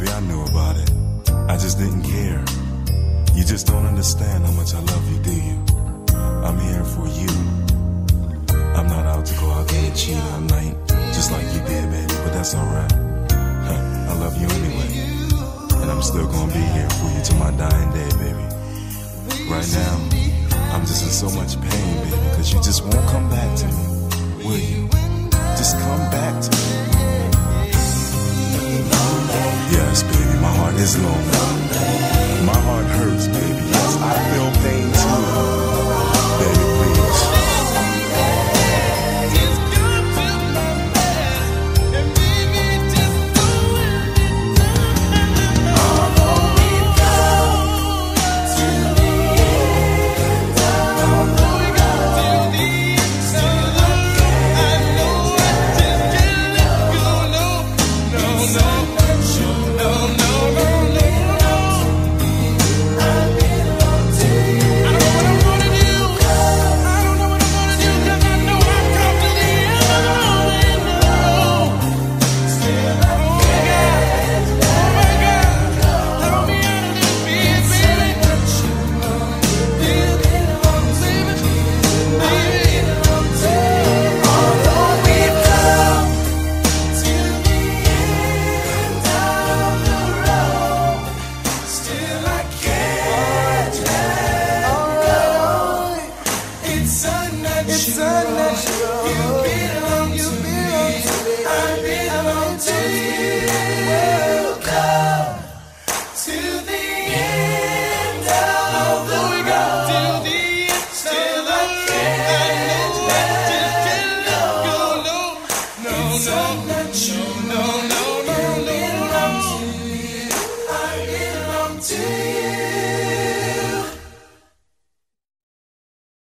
I knew about it. I just didn't care. You just don't understand how much I love you, do you? I'm here for you. I'm not out to go out there and cheat all night, just like you did, baby, but that's alright. I love you anyway, and I'm still gonna be here for you till my dying day, baby. Right now, I'm just in so much pain, baby, cause you just won't come back to me, will you? Just come back to me. Yes, baby, my heart is lonely.